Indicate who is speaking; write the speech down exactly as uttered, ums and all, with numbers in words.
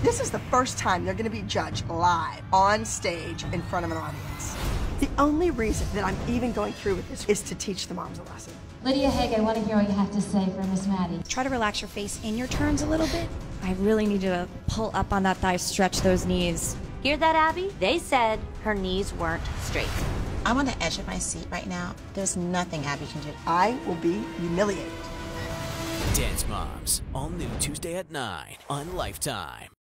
Speaker 1: This is the first time they're going to be judged live on stage in front of an audience. The only reason that I'm even going through with this is to teach the moms a lesson.
Speaker 2: Lydia Haig, I want to hear what you have to say for Miss Maddie.
Speaker 3: Try to relax your face in your turns a little bit. I really need you to pull up on that thigh, stretch those knees.
Speaker 4: Hear that, Abby? They said her knees weren't straight.
Speaker 5: I'm on the edge of my seat right now. There's nothing Abby can do.
Speaker 1: I will be humiliated.
Speaker 6: Dance Moms, all new Tuesday at nine on Lifetime.